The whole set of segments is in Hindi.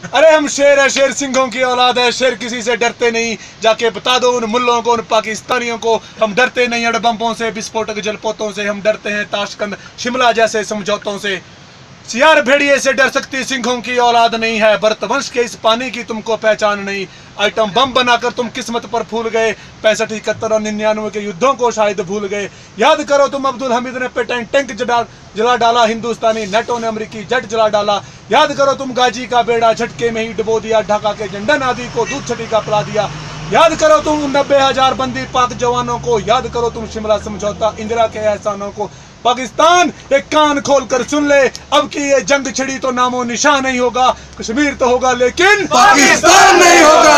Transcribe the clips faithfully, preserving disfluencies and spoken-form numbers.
अरे हम शेर है, शेर सिंहों की औलाद है, शेर किसी से डरते नहीं। जाके बता दो उन मुल्लों को, उन पाकिस्तानियों को, हम डरते नहीं अड़बम्पों से, विस्फोटक जलपोतों से, हम डरते हैं ताशकंद शिमला जैसे समझौतों से। सियार भेड़िए से डर सकती सिंहों की औलाद नहीं है, भरतवंश के इस पानी की तुमको पहचान नहीं। आइटम बम बनाकर तुम किस्मत पर फूल गए, पैंसठ इकहत्तर और निन्यानवे के युद्धों को शायद भूल गए। याद करो तुम अब्दुल हमीद ने पेटेंट टैंक जला डाला, हिंदुस्तानी नेटो ने अमेरिकी जेट जला डाला। याद करो तुम गाजी का बेड़ा झटके में ही डुबो दिया, ढाका के झंडन आदि को दूध छटी का पिला दिया। याद करो तुम नब्बे हजार बंदी पाक जवानों को, याद करो तुम शिमला समझौता, इंदिरा के एहसानों को। पाकिस्तान एक कान खोल कर सुन ले, अब की ये जंग छिड़ी तो नामो निशान नहीं होगा। कश्मीर तो होगा लेकिन पाकिस्तान नहीं होगा।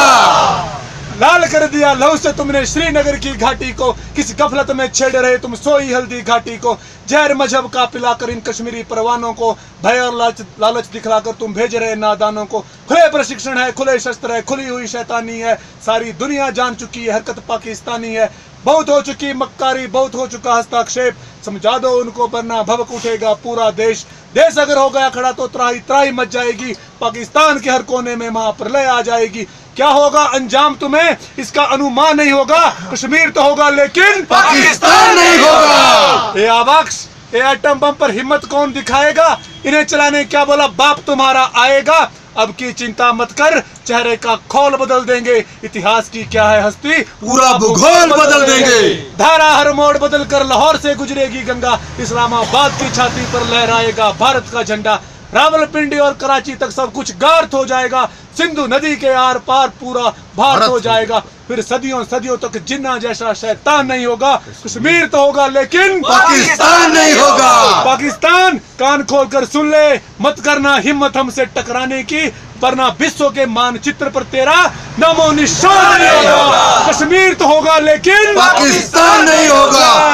लाल कर दिया लहू से तुमने श्रीनगर की घाटी को, किस गफलत में छेड़ रहे तुम सोई हल्दी घाटी को। जहर मजहब का पिलाकर इन कश्मीरी परवानों को, भय और लालच लालच दिखलाकर तुम भेज रहे नादानों को। खुले प्रशिक्षण है, खुले शस्त्र है, खुली हुई शैतानी है, सारी दुनिया जान चुकी है हरकत पाकिस्तानी है। बहुत हो चुकी मक्कारी, बहुत हो चुका हस्ताक्षेप, समझा दो उनको वरना भवक उठेगा पूरा देश। देश अगर हो गया खड़ा तो त्राही त्राही मच जाएगी, पाकिस्तान के हर कोने में महाप्रलय आ जाएगी। क्या होगा अंजाम तुम्हें इसका अनुमान नहीं होगा, कश्मीर तो होगा लेकिन पाकिस्तान नहीं होगा। ए आवाक्स, ए एटम बम पर हिम्मत कौन दिखाएगा, इन्हें चलाने क्या बोला बाप तुम्हारा आएगा। अब की चिंता मत कर, चेहरे का खोल बदल देंगे, इतिहास की क्या है हस्ती, पूरा भूगोल बदल देंगे। धारा हर मोड़ बदल कर लाहौर से गुजरेगी गंगा, इस्लामाबाद की छाती पर लहराएगा भारत का झंडा। रावलपिंडी और कराची तक सब कुछ गार्थ हो जाएगा, सिंधु नदी के आर पार पूरा भारत हो जाएगा। फिर सदियों सदियों तक जिन्ना जैसा शैतान नहीं होगा, कश्मीर तो होगा लेकिन पाकिस्तान नहीं होगा। पाकिस्तान कान खोल कर सुन ले, मत करना हिम्मत हमसे टकराने की, वरना विश्व के मानचित्र पर तेरा नामो निशान नहीं होगा। कश्मीर तो होगा लेकिन पाकिस्तान नहीं होगा।